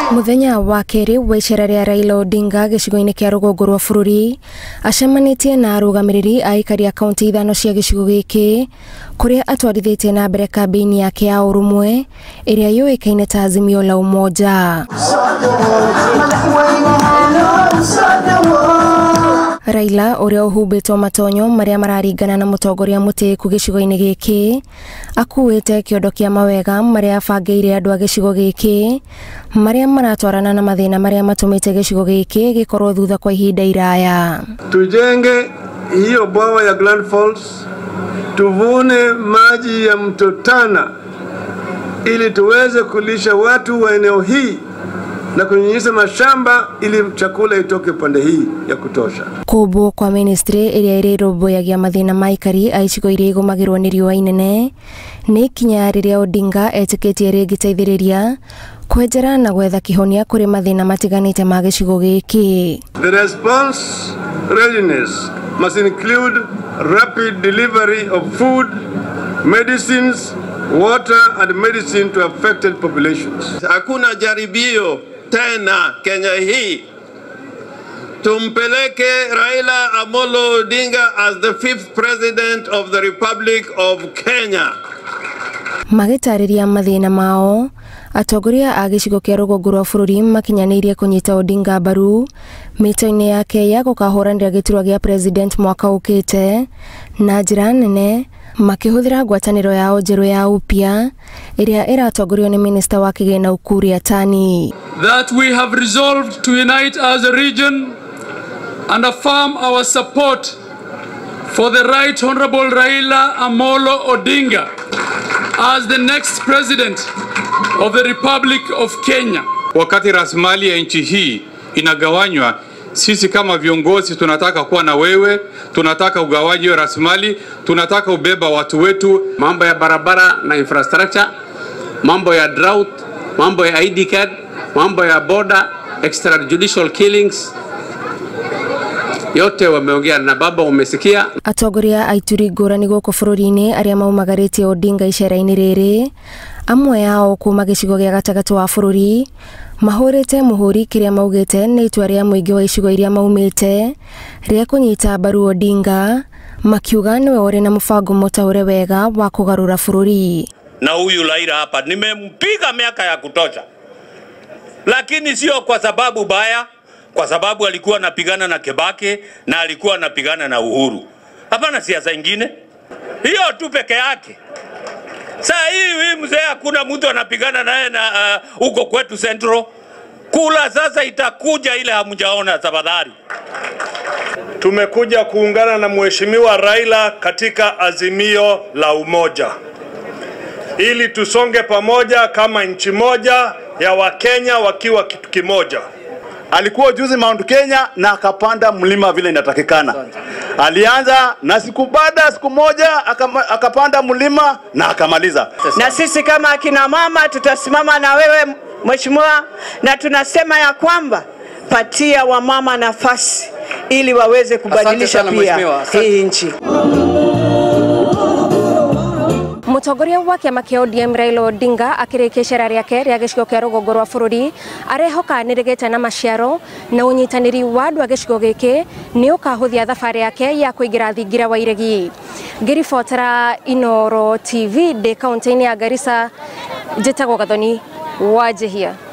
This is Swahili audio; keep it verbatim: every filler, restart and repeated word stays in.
Muthenya wa keri wa icera ria Raila Odinga gicigo-ini kia rugongo rwa bururi acemanitie na arugamiriri a aikari a kaunti ithano cia gicigo giki kuria atwarithitie na mbere kambeni yake ya urumwe iria yuikaine ta Azimio la Umoja. Raila uria uhubitwo matonyo maria mararingana na mutongoria mutiku gicigo-ini giki akuite kiondo kia mawega maria abangeire andu a gicigo giki maria maratwarana na mathina maria matumite gicigo giki gikorwo thutha kwa ihinda iraya. Tujenge hiyo bwawa ya Grand Falls, tuvune maji ya mto Tana ili tuweze kulisha watu wa eneo hii na kunyunyiza mashamba ili chakula itoke pande hii ya kutosha. Kubo kwa ministry iria iri roboyagia mathina maikari aicigo iria igumagirwo ni riũa inene ni kinya riria Odinga etĩkĩtie rĩngĩteithĩrĩria kwenjera na gwetha kihonia kuri mathina matiganite ma gicigo giki. The response readiness must include rapid delivery of food, medicines, water and medicine to affected populations. Hakuna jaribio tena Kenya hii tumpeleke Raila Amolo Odinga as the fifth president of the Republic of Kenya. Magitariria mathina mao atongoria a gicigo kia rugongo rwa bururi makinyanirie kunyita Odinga mbaru mito-ini yake ya gukahuranira giturwa gia president mwaka ukite na njira nene makihuthira ngwataniro yao njeru ya upya iria iratongorio ni minister wa kigina Ukur Yatani. That we have resolved to unite as a region and affirm our support for the Right Honorable Raila Amolo Odinga as the next president of the Republic of Kenya. Wakati rasilimali ya nchi hii inagawanywa, sisi kama viongozi tunataka kuwa na wewe, tunataka ugawaji wa rasilimali, tunataka ubeba watu wetu. Mambo ya barabara na infrastructure, mambo ya drought, mambo ya I D card, mambo ya border, extrajudicial killings, yote wameongea na baba umesikia. Atongoria aituri ngurani guku bururi-ini aria maumagaritie Odinga icera-ini riri amwe yao kuma gicigo gia gatagati wa bururi mahurite muhuri kiria maugite ni itua ria muingi wa icigo iria maumite ria kunyita mbaru Odinga makiuga niwe uri na mubango mutaure wega wa kugarura bururi. Na huyu Raila hapa nimempiga miaka ya kutosha, lakini sio kwa sababu baya, kwa sababu alikuwa anapigana na Kibaki na alikuwa anapigana na Uhuru. Hapana siasa nyingine, hiyo tu peke yake. Saa hii mzee hakuna mtu anapigana naye na huko uh, kwetu Central. Kula sasa itakuja ile hamjaona tafadhali. Tumekuja kuungana na mheshimiwa Raila katika Azimio la Umoja ili tusonge pamoja kama nchi moja ya Wakenya wakiwa kitu kimoja. Alikuwa juzi Mount Kenya na akapanda mlima vile inatakikana. Alianza na siku baada siku moja akapanda mlima na akamaliza. Na sisi kama akina mama tutasimama na wewe mheshimiwa, na tunasema ya kwamba patia wa mama nafasi ili waweze kubadilisha pia hii nchi. Mutongoria wa kiama kia O D M Raila Odinga akirikia icera riake ria gicigo kia rugongo rwa bururi arehoka nirigite na maciaro na unyitaniri wa andu a gicigo giki ni ukahuthia thabari yake ya kuingira thingira wa iregi. Ngiribotera Inooro T V de kaunti-ini ya Garissa, njitagwo Gathoni Wanjihia.